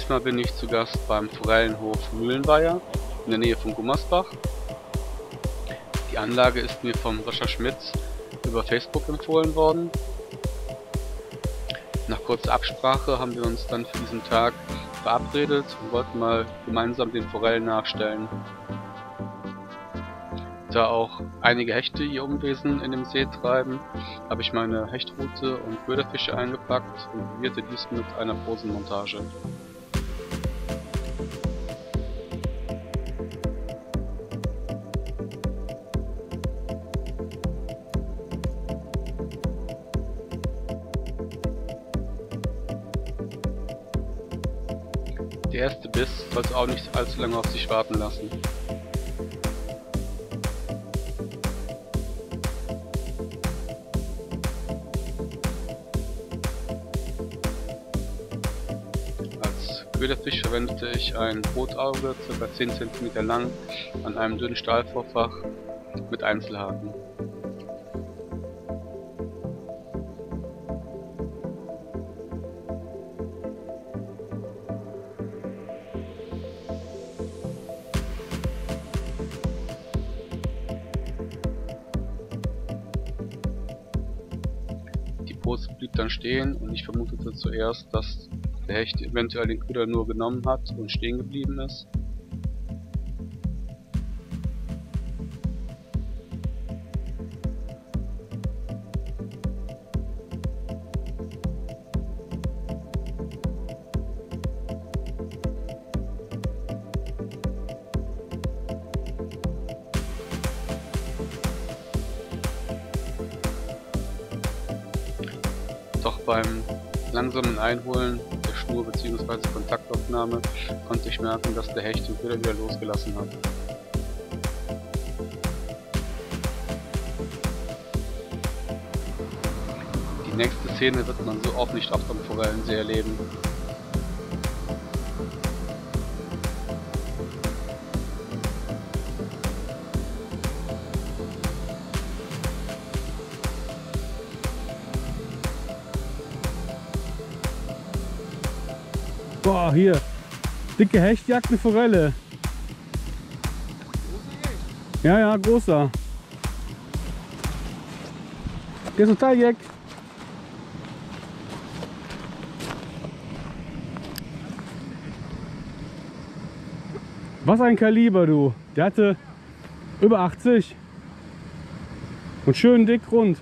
Diesmal bin ich zu Gast beim Forellenhof Mühlenweiher in der Nähe von Gummersbach. Die Anlage ist mir vom Sascha Schmitz über Facebook empfohlen worden. Nach kurzer Absprache haben wir uns dann für diesen Tag verabredet und wollten mal gemeinsam den Forellen nachstellen. Da auch einige Hechte ihr Unwesen in dem See treiben, habe ich meine Hechtrute und Köderfische eingepackt und probierte dies mit einer Posenmontage. Der erste Biss sollte auch nicht allzu lange auf sich warten lassen. Als Köderfisch verwendete ich ein Rotauge, ca. 10 cm lang, an einem dünnen Stahlvorfach mit Einzelhaken. Die Pose blieb dann stehen und ich vermutete zuerst, dass der Hecht eventuell den Köder nur genommen hat und stehen geblieben ist. Doch beim langsamen Einholen der Schnur bzw. Kontaktaufnahme konnte ich merken, dass der Hecht den Köder wieder losgelassen hat. Die nächste Szene wird man so auch nicht oft am Forellensee erleben. Boah, hier. Dicke Hecht jagt eine Forelle. Ja, ja, großer. Der ist total jeck. Was ein Kaliber, du. Der hatte über 80. Und schön dick rund.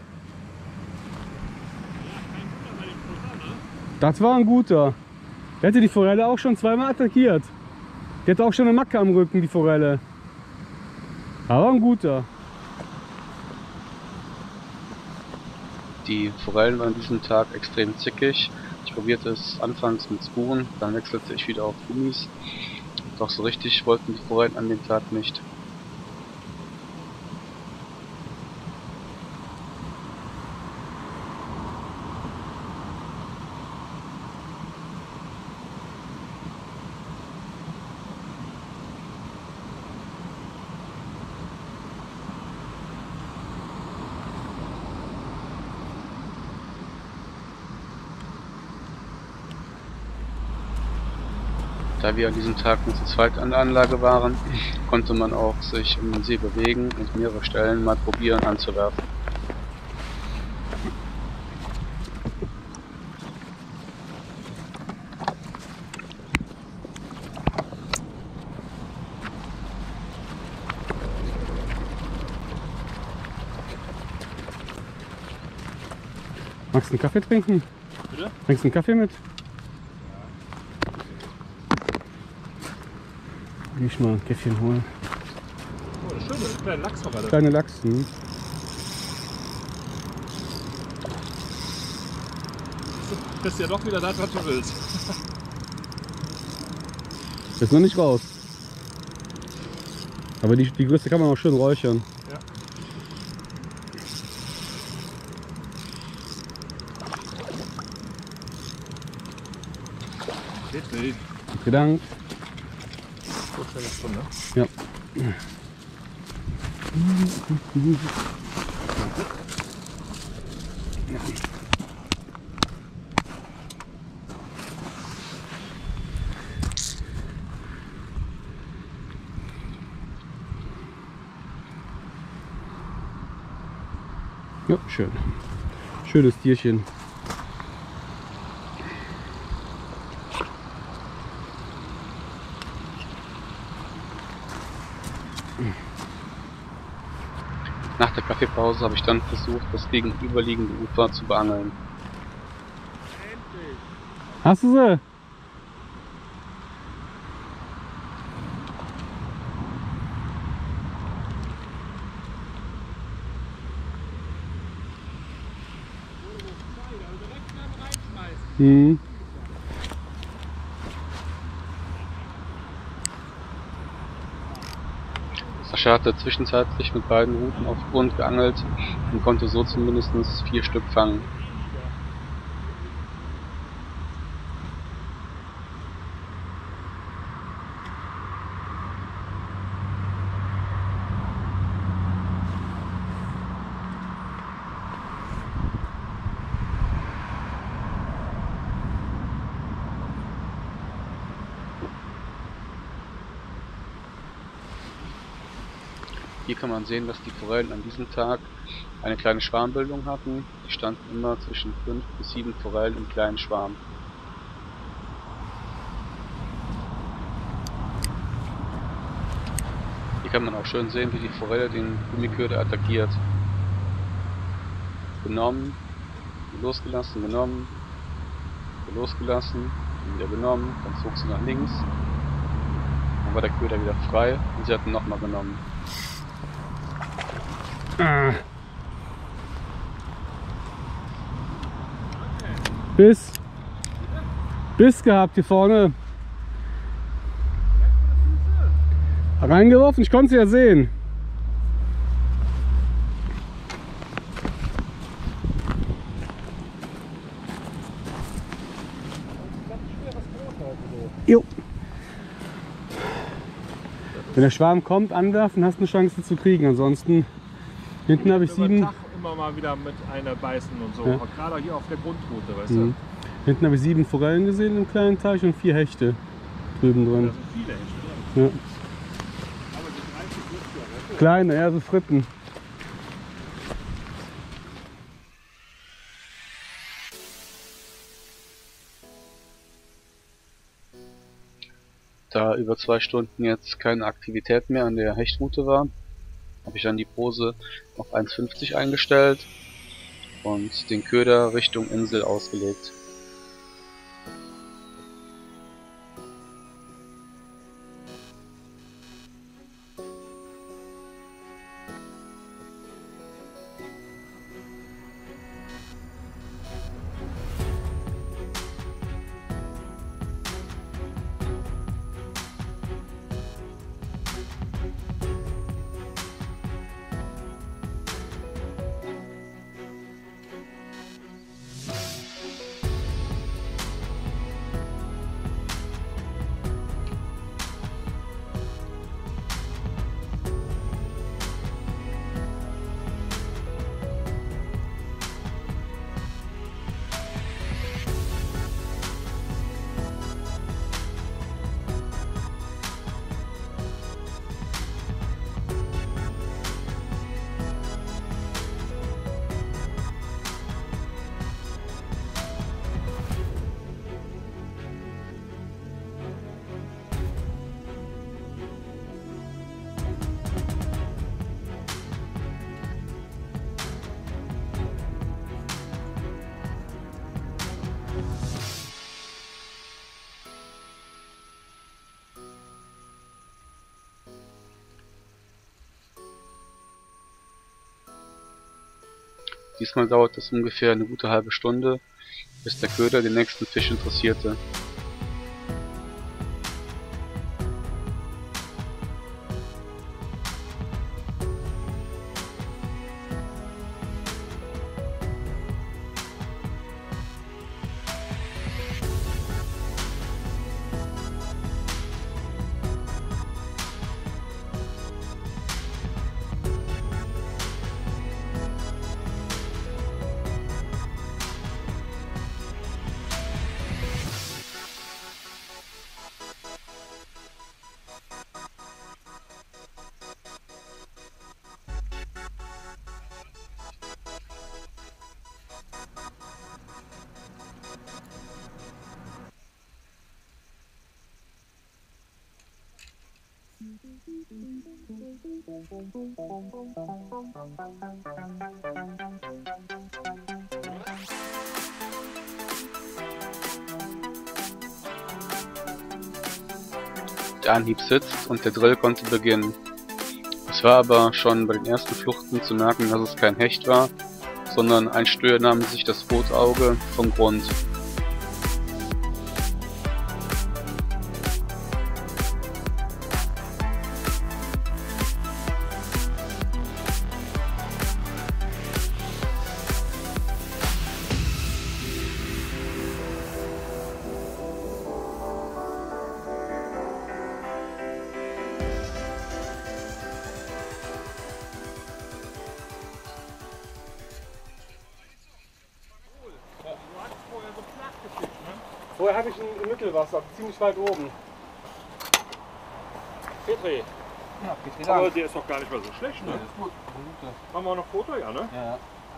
Das war ein guter. Der hätte die Forelle auch schon zweimal attackiert. Die hatte auch schon eine Macke am Rücken, die Forelle. Aber ein guter. Die Forellen waren an diesem Tag extrem zickig. Ich probierte es anfangs mit Spuren, dann wechselte ich wieder auf Gummis. Doch so richtig wollten die Forellen an dem Tag nicht. Da wir an diesem Tag nur zu zweit an der Anlage waren, konnte man auch sich um den See bewegen und mehrere Stellen mal probieren anzuwerfen. Magst du einen Kaffee trinken? Bitte? Trinkst du einen Kaffee mit? Geh ich mal ein Käffchen holen. Oh, eine schöne kleine Lachsforelle. Kleine Lachs. Du bist ja doch wieder da, was du willst. Ist noch nicht raus. Aber die Größe kann man auch schön räuchern. Ja. Bitte. Vielen Dank. Gut, eine Stunde. Ja. Ja, schön. Schönes Tierchen. Nach der Kaffeepause habe ich dann versucht, das gegenüberliegende Ufer zu beangeln. Hast du sie? Mhm. Sascha hatte zwischenzeitlich mit beiden Ruten auf Grund geangelt und konnte so zumindest 4 Stück fangen. Hier kann man sehen, dass die Forellen an diesem Tag eine kleine Schwarmbildung hatten. Die standen immer zwischen 5 bis 7 Forellen im kleinen Schwarm. Hier kann man auch schön sehen, wie die Forelle den Gummiköder attackiert. Genommen, losgelassen, genommen, losgelassen, wieder genommen, dann zog sie nach links. Dann war der Köder wieder frei und sie hatten nochmal genommen. Biss gehabt hier vorne. Reingeworfen, ich konnte sie ja sehen. Jo. Wenn der Schwarm kommt, anwerfen, hast du eine Chance sie zu kriegen. Ansonsten hinten habe ich 7. Tag immer mal wieder mit einer beißen und so. Ja. Gerade hier auf der Grundroute, weißt du? Hinten habe ich 7 Forellen gesehen im kleinen Teich und 4 Hechte drüben Da drin. sind viele Hechte drin. Ja. Aber die 30 sind ja Kleine, ja, so Fritten. Da über 2 Stunden jetzt keine Aktivität mehr an der Hechtroute war, habe ich dann die Pose auf 1,50 eingestellt und den Köder Richtung Insel ausgelegt. Diesmal dauert es ungefähr eine gute halbe Stunde, bis der Köder den nächsten Fisch interessierte. Der Anhieb sitzt und der Drill konnte beginnen. Es war aber schon bei den ersten Fluchten zu merken, dass es kein Hecht war, sondern ein Stöher nahm sich das Rotauge vom Grund. Vorher habe ich ein Mittelwasser, ziemlich weit oben. Petri, Ja, bitte aber der ist doch gar nicht mal so schlecht, ne? Ja, ist gut. Haben wir noch Foto, ja, ne? Ja.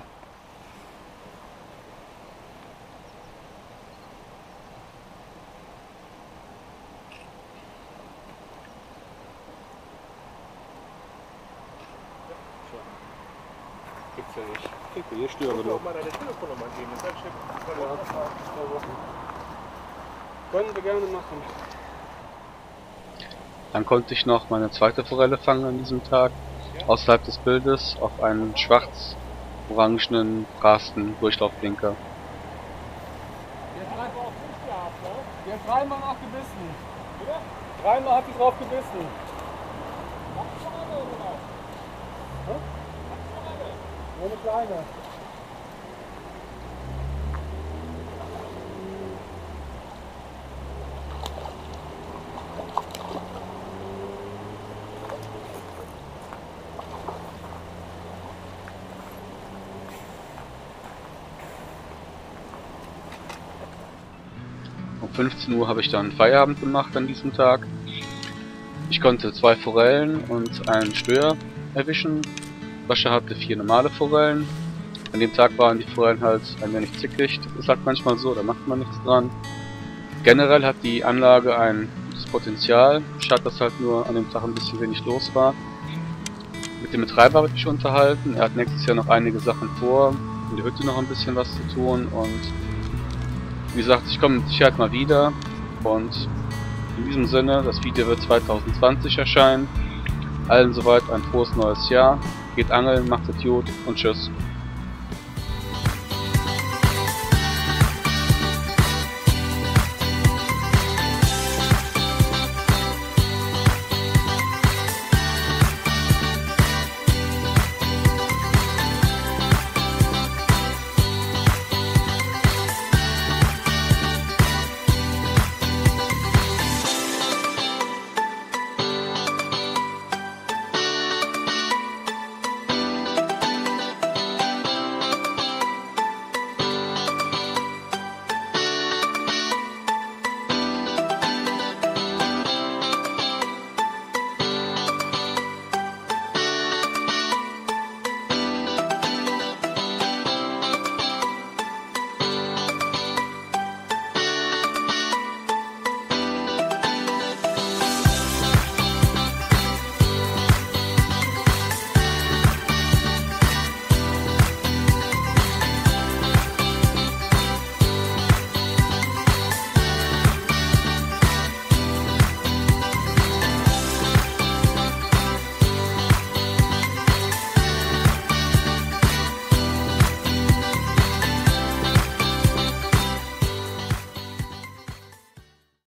Gibt's ja nicht. Okay, hier stören wir Kannst du auch doch. mal deine Telefonnummer geben? Das ist halt Können wir gerne machen. Dann konnte ich noch meine zweite Forelle fangen an diesem Tag, außerhalb des Bildes, auf einen schwarz-orangenen Rasten Durchlaufblinker. Jetzt einfach auf Fisch gehabt, ne? Die hat dreimal nachgebissen. Bitte? Dreimal hat die drauf gebissen. Nur eine kleine. Um 15 Uhr habe ich dann Feierabend gemacht an diesem Tag. Ich konnte 2 Forellen und einen Stöher erwischen. Wascher hatte 4 normale Forellen. An dem Tag waren die Forellen halt ein wenig zickig. Das ist halt manchmal so, da macht man nichts dran. Generell hat die Anlage ein gutes Potenzial. Schade, dass halt nur an dem Tag ein bisschen wenig los war. Mit dem Betreiber habe ich mich unterhalten. Er hat nächstes Jahr noch einige Sachen vor. In der Hütte noch ein bisschen was zu tun. Und wie gesagt, ich komme mit Sicherheit mal wieder. Und in diesem Sinne, das Video wird 2020 erscheinen. Allen soweit ein frohes neues Jahr. Geht angeln, macht es gut und tschüss.